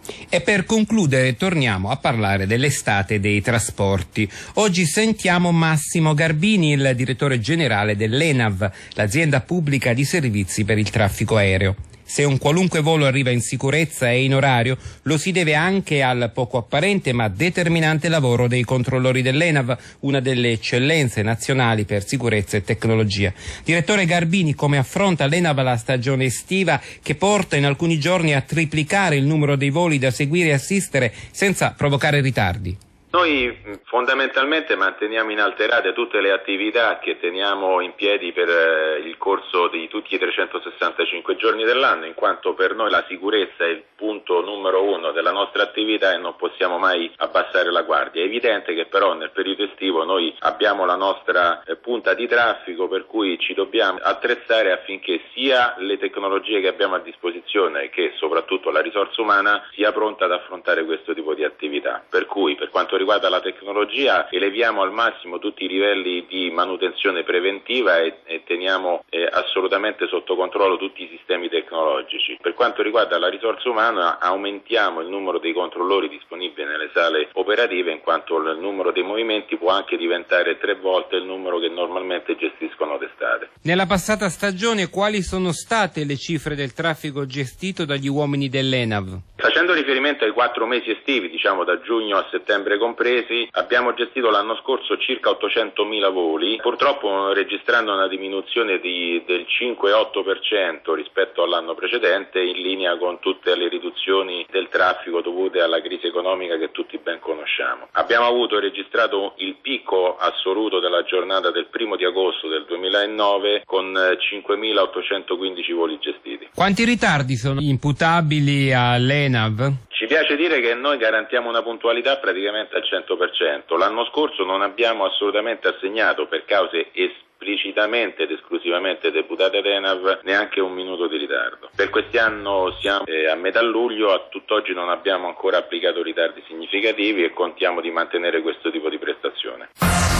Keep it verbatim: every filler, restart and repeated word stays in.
E per concludere torniamo a parlare dell'estate dei trasporti. Oggi sentiamo Massimo Garbini, il direttore generale dell'ENAV, l'azienda pubblica di servizi per il traffico aereo. Se un qualunque volo arriva in sicurezza e in orario, lo si deve anche al poco apparente ma determinante lavoro dei controllori dell'ENAV, una delle eccellenze nazionali per sicurezza e tecnologia. Direttore Garbini, come affronta l'ENAV la stagione estiva che porta in alcuni giorni a triplicare il numero dei voli da seguire e assistere senza provocare ritardi? Noi fondamentalmente manteniamo inalterate tutte le attività che teniamo in piedi per eh, il corso di tutti i trecentosessantacinque giorni dell'anno, in quanto per noi la sicurezza è il punto numero uno della nostra attività e non possiamo mai abbassare la guardia. È evidente che però nel periodo estivo noi abbiamo la nostra eh, punta di traffico, per cui ci dobbiamo attrezzare affinché sia le tecnologie che abbiamo a disposizione che soprattutto la risorsa umana sia pronta ad affrontare questo tipo di attività. Per cui per quanto riguarda la tecnologia eleviamo al massimo tutti i livelli di manutenzione preventiva e, e teniamo eh, assolutamente sotto controllo tutti i sistemi tecnologici. Per quanto riguarda la risorsa umana aumentiamo il numero dei controllori disponibili nelle sale operative, in quanto il numero dei movimenti può anche diventare tre volte il numero che normalmente gestiscono d'estate. Nella passata stagione quali sono state le cifre del traffico gestito dagli uomini dell'ENAV? Facendo riferimento ai quattro mesi estivi, diciamo da giugno a settembre compresi, abbiamo gestito l'anno scorso circa ottocentomila voli, purtroppo registrando una diminuzione di, del cinque virgola otto per cento rispetto all'anno precedente, in linea con tutte le riduzioni del traffico dovute alla crisi economica che tutti ben conosciamo. Abbiamo avuto e registrato il picco assoluto della giornata del primo di agosto del duemilanove con cinquemilaottocentoquindici voli gestiti. Quanti ritardi sono imputabili all'ENAV? Ci piace dire che noi garantiamo una puntualità praticamente al cento per cento. L'anno scorso non abbiamo assolutamente assegnato, per cause esplicitamente ed esclusivamente deputate ad ENAV, neanche un minuto di ritardo. Per quest'anno siamo eh, a metà luglio, a tutt'oggi non abbiamo ancora applicato ritardi significativi e contiamo di mantenere questo tipo di prestazione.